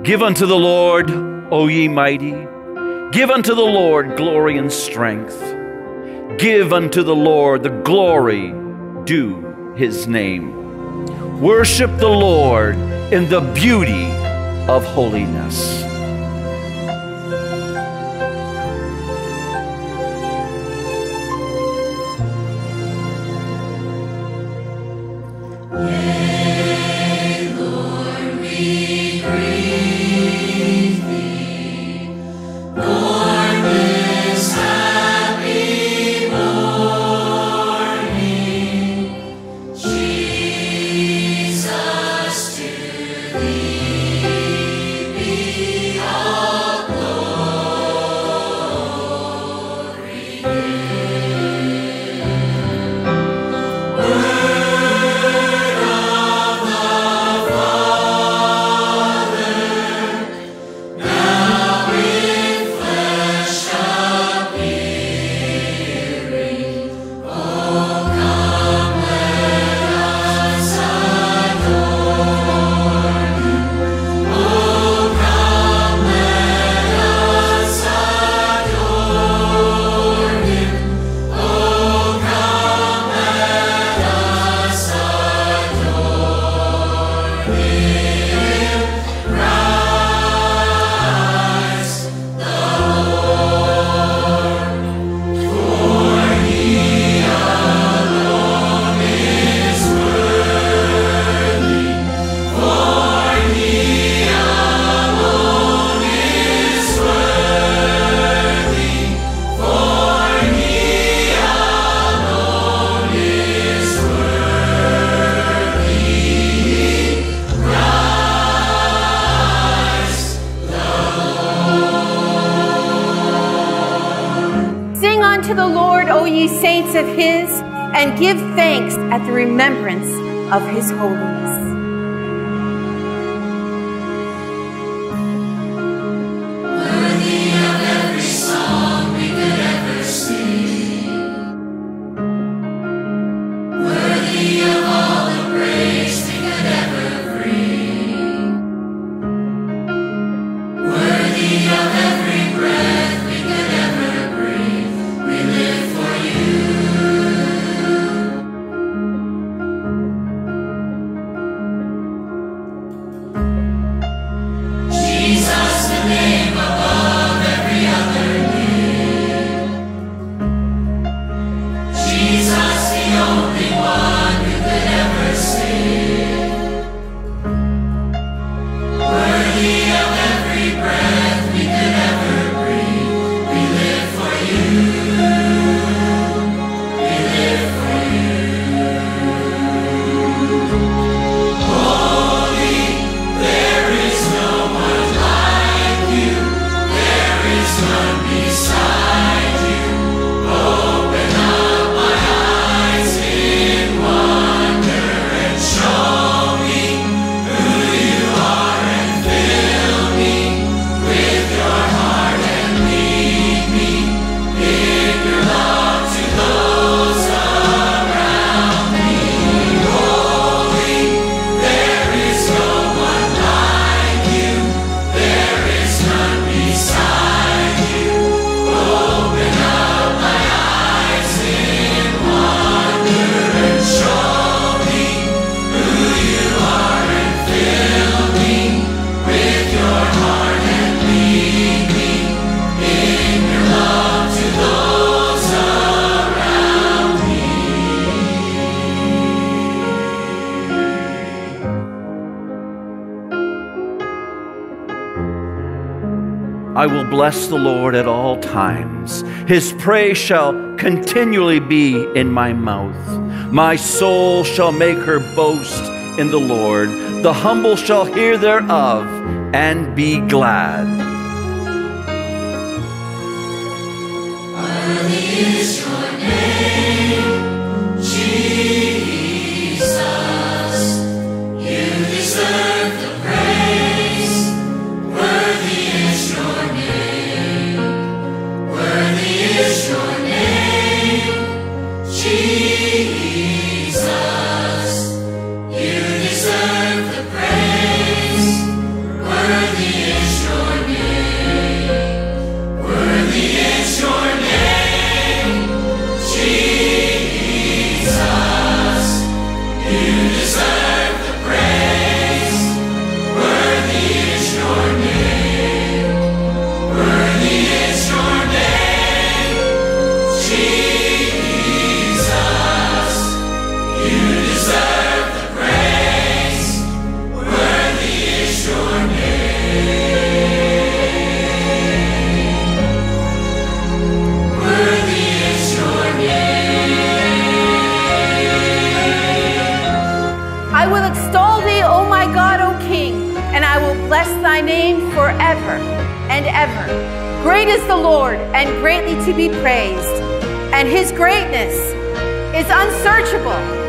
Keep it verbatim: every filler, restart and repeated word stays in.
Give unto the Lord, O ye mighty. Give unto the Lord glory and strength. Give unto the Lord the glory due his name. Worship the Lord in the beauty of holiness. Of his, and give thanks at the remembrance of his holiness. Worthy of every song we could ever sing, worthy of all the praise we could ever bring, worthy of every breath we could ever breathe, we live for you. I will bless the Lord at all times. His praise shall continually be in my mouth. My soul shall make her boast in the Lord. The humble shall hear thereof and be glad. Worthy is your name, Jesus. You deserve the praise. Worthy is your name. Worthy is your name, Jesus. You deserve the praise. Worthy bless thy name forever and ever. Great is the Lord and greatly to be praised, and his greatness is unsearchable.